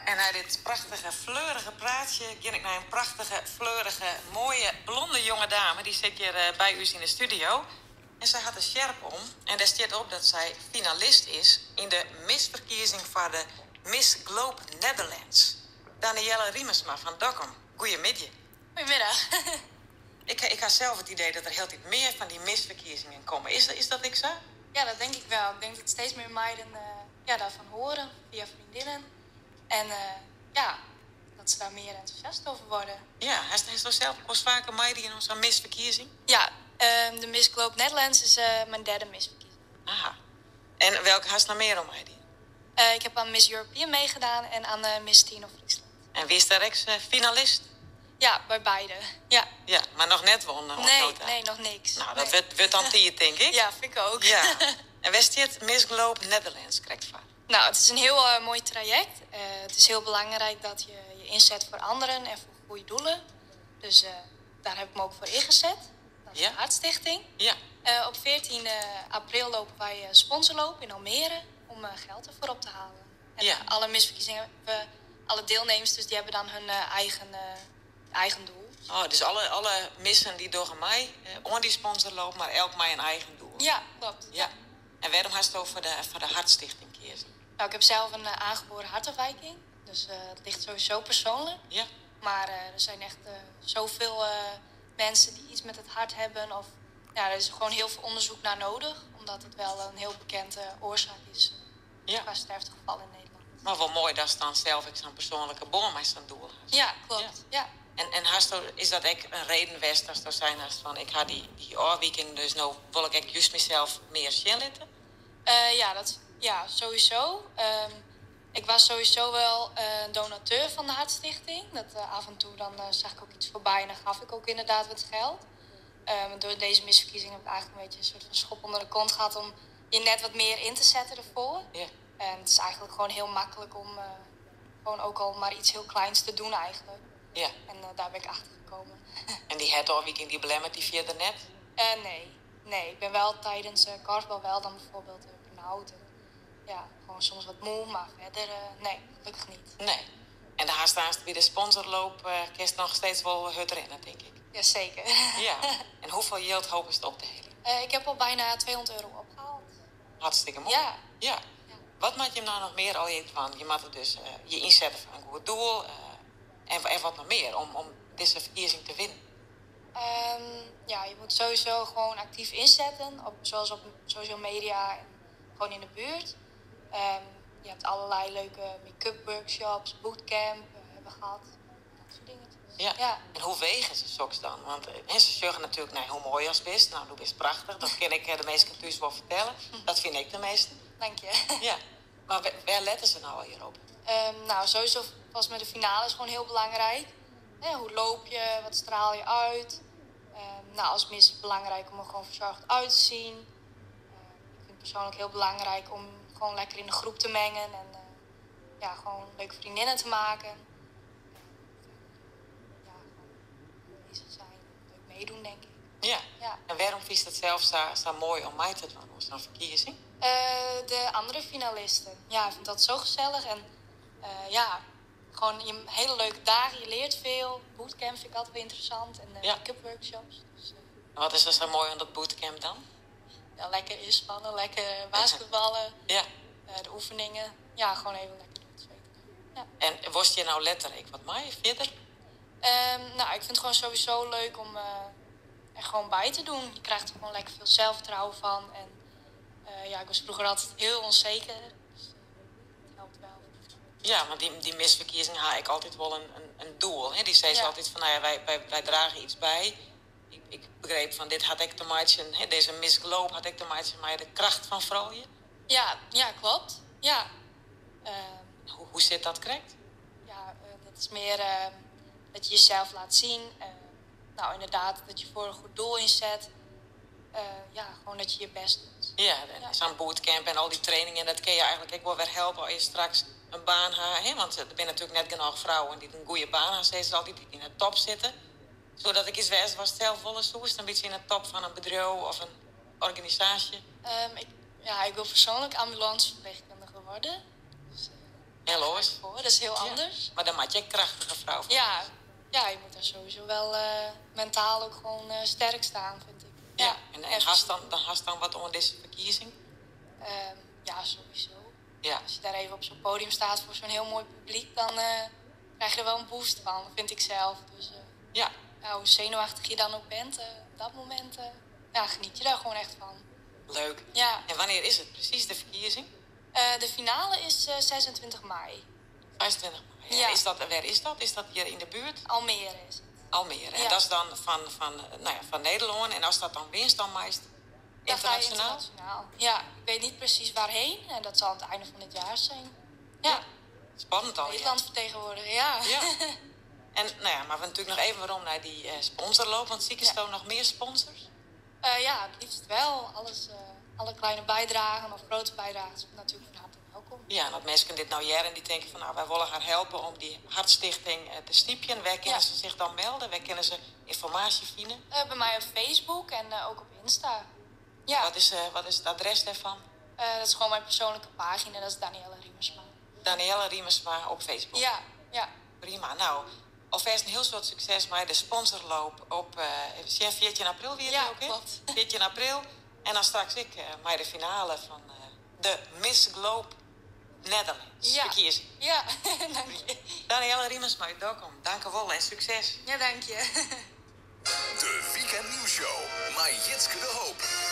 En uit dit prachtige, fleurige praatje ging ik naar een prachtige, fleurige, mooie, blonde jonge dame. Die zit hier bij u in de studio. En zij had een sjerp om. En daar staat op dat zij finalist is in de misverkiezing voor de Miss Globe Netherlands. Danielle Riemersma van Dokkum. Goedemiddag. Goedemiddag. Ik had zelf het idee dat er heel veel meer van die misverkiezingen komen. Is dat ik zo? Ja, dat denk ik wel. Ik denk dat steeds meer meiden daarvan horen, via vriendinnen. En dat ze daar meer enthousiast over worden. Ja, hij is toch zelf ook vaker meiden in onze misverkiezing? Ja, de Miss Globe Netherlands is mijn derde misverkiezing. Aha. En welke haast nou meer om meiden? Ik heb aan Miss European meegedaan en aan Miss Teen of Friesland. En wie is daar ex-finalist? Ja, bij beide. Ja. Ja, maar nog net wonnen. Nee, nog niks. Nou, dat wordt dan tiert, denk ik. Ja, vind ik ook. Ja. En waar staat Miss Globe Netherlands correct van? Nou, het is een heel mooi traject. Het is heel belangrijk dat je je inzet voor anderen en voor goede doelen. Dus daar heb ik me ook voor ingezet. Dat is de Hartstichting. Ja. Op 14 april lopen wij sponsorloop in Almere om geld ervoor op te halen. En alle misverkiezingen, alle deelnemers, dus die hebben dan hun eigen doel. Oh, dus alle missen die door mij on die sponsor lopen, maar elk mij een eigen doel. Ja, klopt. Ja. En waarom had je het over de Hartstichting kiezen? Nou, ik heb zelf een aangeboren hartafwijking. Dus het ligt sowieso persoonlijk. Ja. Maar er zijn echt zoveel mensen die iets met het hart hebben. Of ja, er is gewoon heel veel onderzoek naar nodig. Omdat het wel een heel bekende oorzaak is qua sterftegevallen in Nederland. Maar wel mooi dat ze dan zelf zo'n persoonlijke bon met zijn doel heeft. Ja, klopt. Ja. En is dat ook een reden geweest als er zijn als van ik had die oorweekend, dus nou wil ik juist mezelf meer chillitten? Ja, sowieso. Ik was sowieso wel donateur van de Hartstichting. Dat af en toe dan zag ik ook iets voorbij en dan gaf ik ook inderdaad wat geld. Door deze misverkiezing heb ik eigenlijk een beetje een soort van schop onder de kont gehad om je net wat meer in te zetten ervoor. Ja. En het is eigenlijk gewoon heel makkelijk om gewoon ook al maar iets heel kleins te doen eigenlijk. Ja. En daar ben ik achter gekomen. En die het weekend die belemmert die via de net? Nee, ik ben wel tijdens korfbal wel dan bijvoorbeeld benauwd. Ja, gewoon soms wat moe, maar verder nee, gelukkig niet. Nee. En de haast bij de sponsorloop kerst nog steeds wel het rennen, denk ik. Jazeker. Ja. En hoeveel geld hopen ze het op te halen? Ik heb al bijna €200 opgehaald. Hartstikke mooi. Ja. Wat maak je hem nou nog meer al even van? Je moet er dus je inzetten voor een goed doel. En wat nog meer om deze verkiezing te winnen? Je moet sowieso gewoon actief inzetten. Zoals op social media en gewoon in de buurt. Je hebt allerlei leuke make-up workshops, bootcamp hebben gehad. Dat soort dingen. Ja. En hoe wegen ze soks dan? Want ze zeggen natuurlijk, nee, hoe mooi als best. Nou, dat is prachtig. Dat kan ik de meesten thuis wel vertellen. Dat vind ik de meeste. Dank je. Ja. Maar waar letten ze nou al hierop? Sowieso was met de finale is gewoon heel belangrijk. Hoe loop je? Wat straal je uit? Als mis is het belangrijk om er gewoon verzorgd uit te zien. Ik vind het persoonlijk heel belangrijk om gewoon lekker in de groep te mengen. En gewoon leuke vriendinnen te maken. Gewoon bezig zijn. Leuk meedoen, denk ik. Ja. En waarom vies het zelf zo mooi om mij te doen? Hoe is dan verkiezing? De andere finalisten. Ja, ik vind dat zo gezellig. En gewoon hele leuke dagen. Je leert veel. Bootcamp vind ik altijd weer interessant. En make-up workshops. Dus, wat is er zo mooi aan dat bootcamp dan? Ja, lekker inspannen. Lekker basketballen. Ja. De oefeningen. Ja, gewoon even lekker doen. Ja. En was je nou letterlijk wat mij verder? Ik vind het gewoon sowieso leuk om er gewoon bij te doen. Je krijgt er gewoon lekker veel zelfvertrouwen van. En ik was vroeger altijd heel onzeker. Dus het helpt wel. Ja, want die misverkiezing haal ik altijd wel een doel. Hè? Die zei ze altijd van, wij dragen iets bij. Ik begreep van, dit had ik te maken, deze Miss Globe had ik te maken met de kracht van vrouwen. Ja, klopt. Ja. Hoe zit dat correct? Dat is meer dat je jezelf laat zien. Inderdaad, dat je voor een goed doel inzet. Gewoon dat je je best doet. Ja, zo'n bootcamp en al die trainingen, dat kan je eigenlijk ook wel weer helpen als je straks een baan hebt. Want er zijn natuurlijk net genoeg vrouwen die een goede baan hebben, steeds altijd in de top zitten. Zodat ik eens wijs was zelf wel eens een beetje in de top van een bedrijf of een organisatie. Ik wil persoonlijk ambulanceverpleegkundige worden. Dus, Hello's. voor. Dat is heel anders. Maar dan maak je een krachtige vrouw van. Ja, je moet er sowieso wel mentaal ook gewoon sterk staan, vind ik. Ja, en hast dan wat onder deze verkiezing? Ja, sowieso. Ja. Als je daar even op zo'n podium staat voor zo'n heel mooi publiek, dan krijg je er wel een boost van, vind ik zelf. Dus ja, hoe zenuwachtig je dan ook bent, op dat moment geniet je daar gewoon echt van. Leuk. Ja. En wanneer is het precies, de verkiezing? De finale is 26 mei. 25 mei. Ja. Waar is dat? Is dat hier in de buurt? Almere is het. Almere. Ja. En dat is dan van Nederland. En als dat dan winst, dan meest internationaal? Internationaal. Ja, ik weet niet precies waarheen. En dat zal aan het einde van dit jaar zijn. Ja. Spannend al. Nederland vertegenwoordigen, ja. En maar we natuurlijk nog even waarom naar die sponsor lopen. Want zie je er nog meer sponsors? Ja, het liefst wel. Alle kleine bijdragen of grote bijdragen is natuurlijk van harte welkom. Ja, en dat mensen dit nou jaren die denken van wij willen haar helpen om die hartstichting te stiepjen. Waar kunnen ze zich dan melden? Waar kunnen ze informatie vinden? Bij mij op Facebook en ook op Insta. Ja. Wat is het adres daarvan? Dat is gewoon mijn persoonlijke pagina, dat is Danielle Riemersma. Danielle Riemersma op Facebook? Ja. Prima. Nou, alvast een heel soort succes met de sponsorloop op 14 april weer ook, hè? Klopt. 14 april. En dan straks bij de finale van de Miss Globe Netherlands verkiezing. Ja, dank je. Danielle Riemersma, welkom. Dank je wel en succes. Ja, dank je. De Weekend Nieuwsshow. Maar Jitske de Hoop.